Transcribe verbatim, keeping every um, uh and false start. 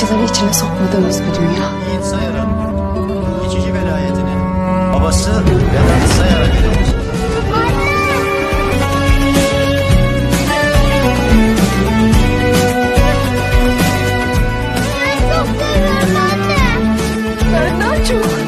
yaratıcıları içine sokmadığımız bir dünya. Yiğit Sayar'ın geçici velayetini babası Vedat Sayar'a verilmiş. Benden çok.